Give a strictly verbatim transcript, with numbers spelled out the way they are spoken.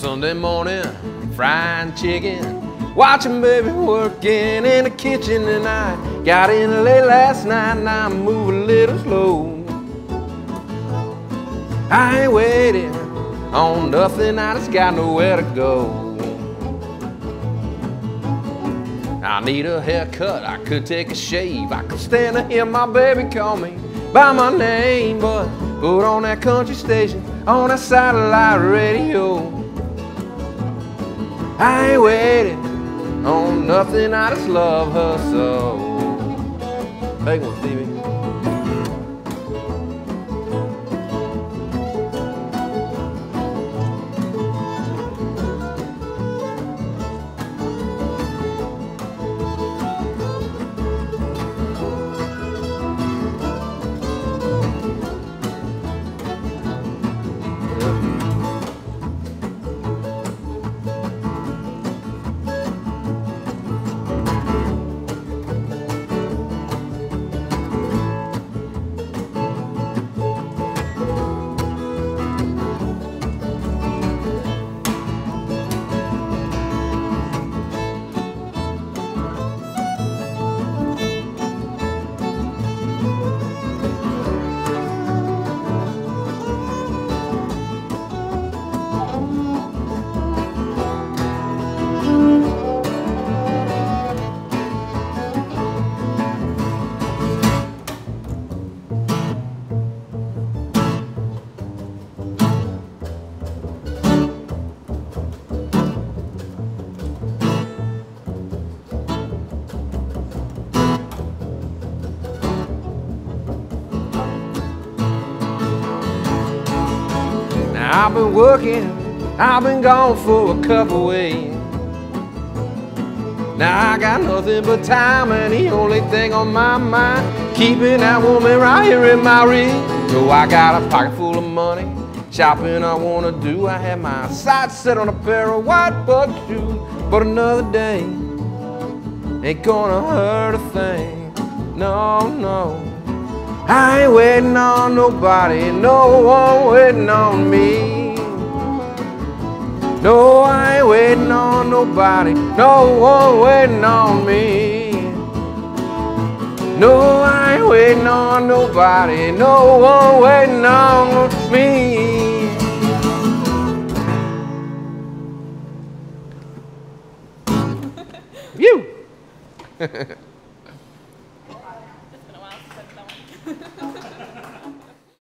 Sunday morning, frying chicken, watching baby working in the kitchen, and I got in late last night and I'm moving a little slow. I ain't waiting on nothing, I just got nowhere to go. I need a haircut, I could take a shave, I could stand to hear my baby call me by my name, but put on that country station on that satellite radio. I ain't waiting on nothing, I just love her so. Take one, Stevie. I've been working, I've been gone for a couple weeks. Now I got nothing but time, and the only thing on my mind, keeping that woman right here in my reach. So I got a pocket full of money, shopping I wanna do. I have my sights set on a pair of white buck shoes, but another day ain't gonna hurt a thing. No, no. I ain't waiting on nobody, no one waiting on me. No, I ain't waiting on nobody, no one waiting on me. No, I ain't waiting on nobody, no one waiting on me. You! It's been a while since I've done one.